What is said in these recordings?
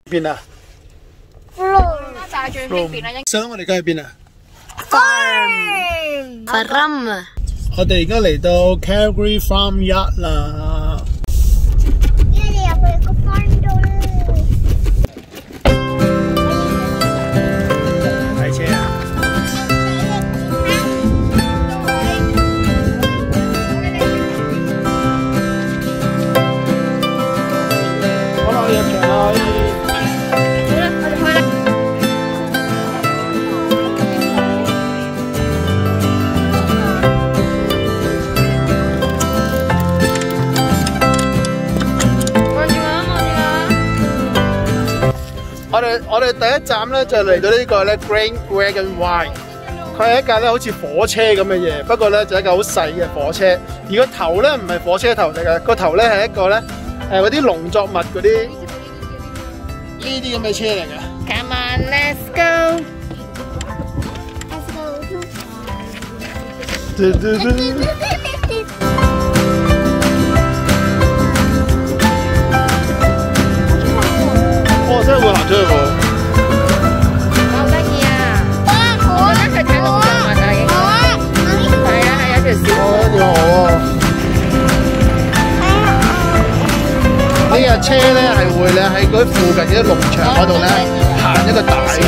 邊啊？ 大最邊邊啊？ 想我哋而家去邊啊 ？Farm。 我哋而家嚟到 Calgary Farm Yard 啦。 因為你入去個 farm 度啦。 睇車啊！好啦，入場啦！我哋第一站咧就嚟到呢個咧 Great Wagon Y， 佢係一架咧好似火車咁嘅嘢，不過咧就係一架好細嘅火車。而個頭咧唔係火車頭嚟嘅，個頭咧係一個咧嗰啲農作物嗰啲呢啲咁嘅車嚟嘅。 Come on, let's go. Let's go. 哦，真係會行出去喎！ 好得意啊！我覺得係睇農作物啊，應該係啊，係有條小河。 幾好啊！呢架車咧係會咧喺嗰啲附近啲農場嗰度咧行一個大圈。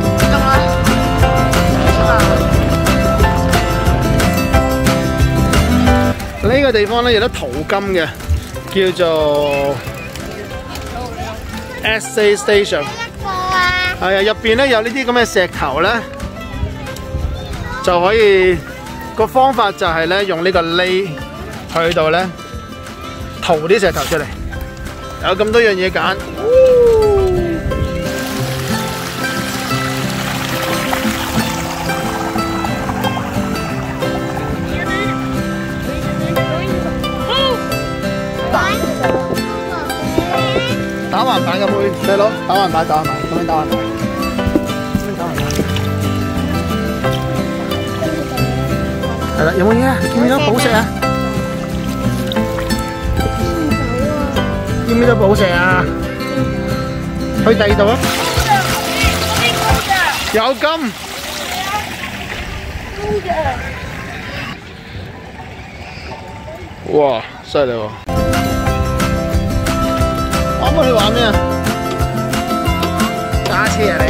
呢個地方咧有得淘金嘅，叫做 SA Station。係啊，入邊咧有呢啲咁嘅石頭咧，就可以個方法就係咧用呢個鐳去到咧淘啲石頭出嚟，有咁多樣嘢揀。打橫板嘅妹，你攞打橫板，咁樣打橫板，係啦，有冇嘢啊？見唔見到寶石啊？見唔見到寶石啊？去第二度啊！有金。哇，犀利喎！我幫你玩咩啊？打車啊你！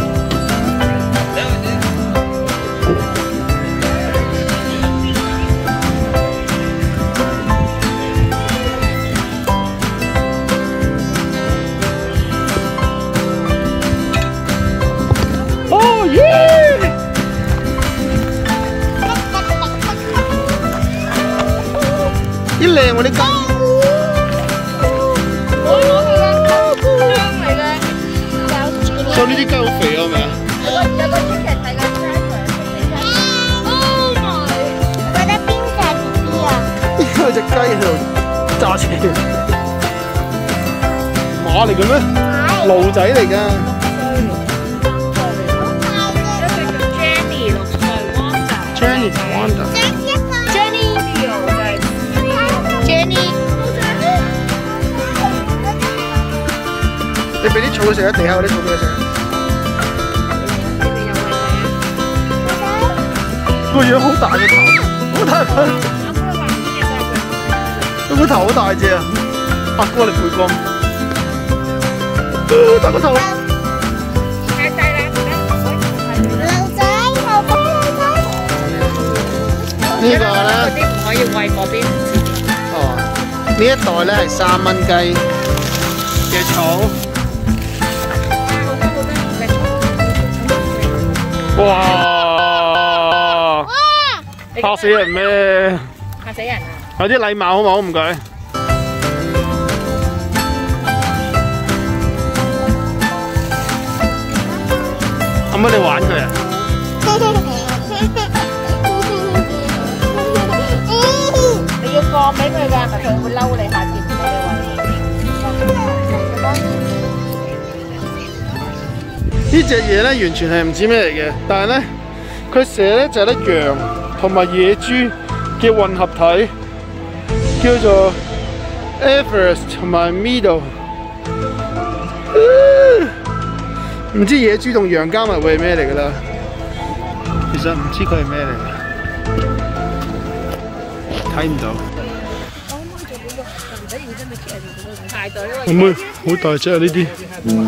哦耶！啲靚喎啲金。呢啲雞好肥啊，係咪啊？ 有個 chicken 大家 try 佢。 覺得邊隻 B 啊？ 呢個隻雞喺度揸車，馬嚟嘅咩？驢仔嚟㗎。Jenny Wanda。Jenny。你俾啲草佢食啊！地下嗰啲草俾佢食。個樣好大嘅頭，好大個。佢個頭好大隻啊！阿哥嚟背光，大個頭。 太細啦， 驢仔， 呢個咧啲唔可以餵嗰邊。 哦，呢一袋咧係3蚊雞嘅草。哇！嚇死人咩？ 嚇死人啊！ 有啲禮貌好唔好？唔該。可唔可以玩佢啊？ 你要放俾佢㗎，咪佢會嬲你下次唔俾你呢隻嘢咧完全係唔知咩嚟嘅，但係咧佢寫咧就係咧羊同埋野豬嘅混合體，叫做 Everest 同埋 Meadow。 唔知野豬同羊加埋會係咩嚟㗎啦？其實唔知佢係咩嚟，睇唔到。 排隊會唔會好大隻啊？呢啲？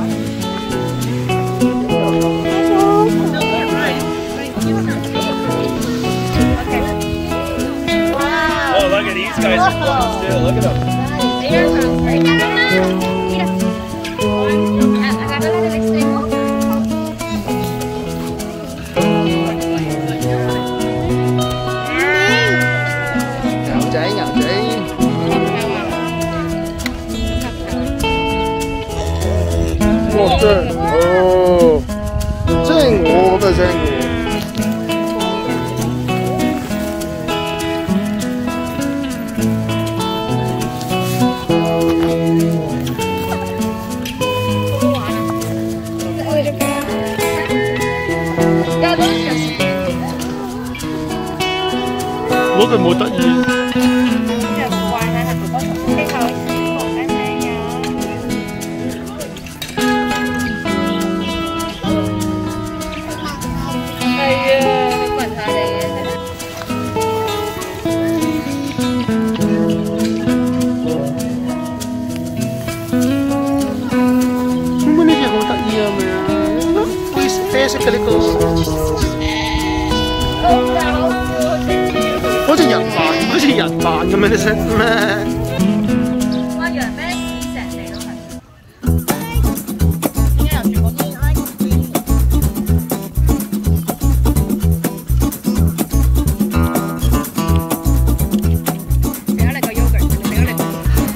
Look at these guys are fun too. Look at them. Wow, oh, 即係我咁嘅聲嘅。 嗰句冇得意。 係啊，你聞下你嘅。 咁呢隻好得意啊，係咪啊？啡色嘅呢個。 好似人扮，好似人扮咁樣，你識咩？ 哇！羊咩石嚟都係。點解有住嗰啲？俾咗你個 yogurt， 俾咗你。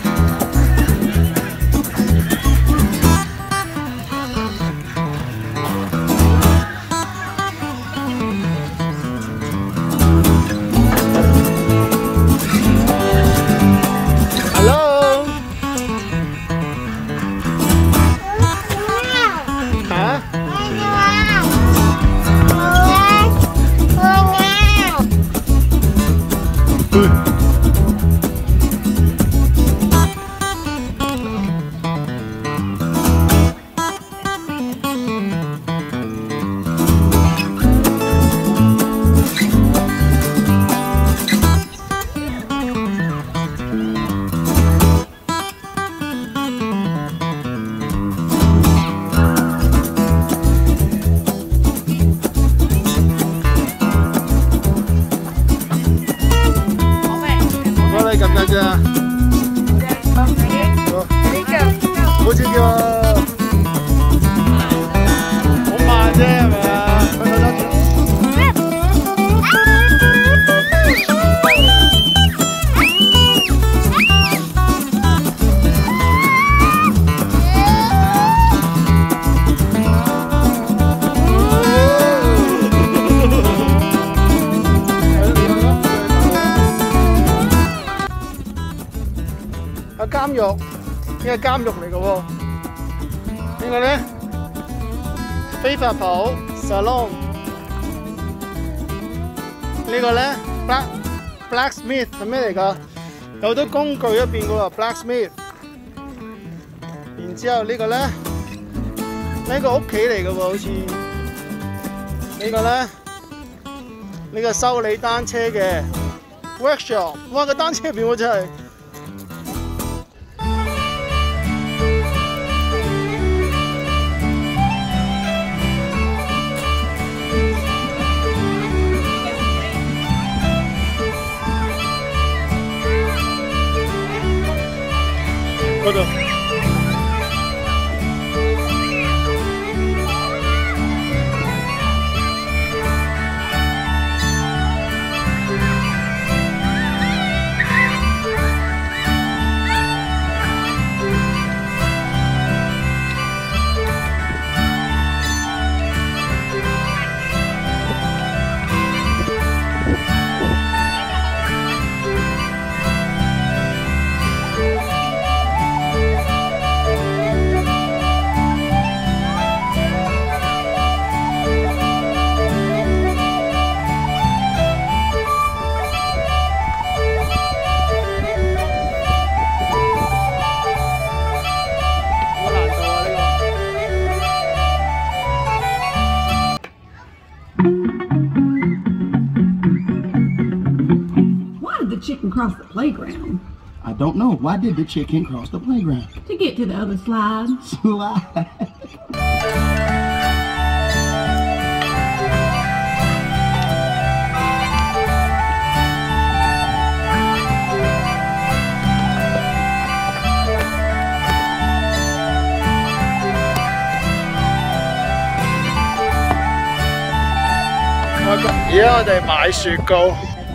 咁樣啫，好似叫好慢啫，係咪啊？監獄，呢個監獄嚟嘅喎。呢個咧，飛髮鋪 salon。呢個咧 blacksmith 係咩嚟㗎？有好多工具入邊嘅喎 blacksmith。然之後呢個咧，呢個屋企嚟嘅喎，好似。呢個咧，呢個修理單車嘅 workshop。哇！個單車入邊我真係〜 嗰度。 cross the playground? I don't know. Why did the chicken cross the playground? To get to the other slide. Slide. 而家我哋買雪糕，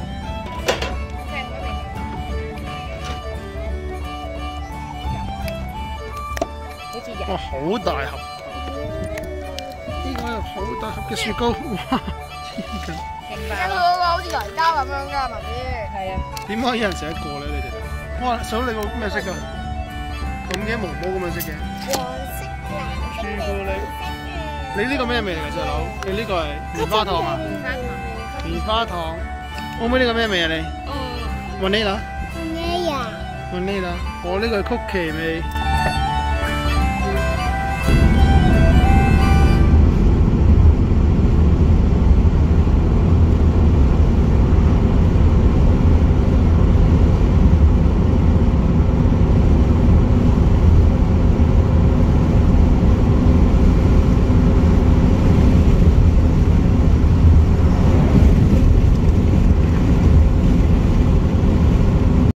哇，好大盒！呢個有好大盒嘅雪糕，哇！ 嗰個好似泥膠咁樣㗎，媽咪。係啊。 點可以一人食一個咧？你哋？哇！嫂你個咩色㗎？咁嘅毛毛咁樣色嘅。 黃色、藍色、 朱古力。你呢個咩味嚟㗎，細佬？你呢個係棉花糖啊？棉花糖。妹妹呢個咩味啊？你？Vanilla。 咩呀？ Vanilla。我呢個係曲奇味。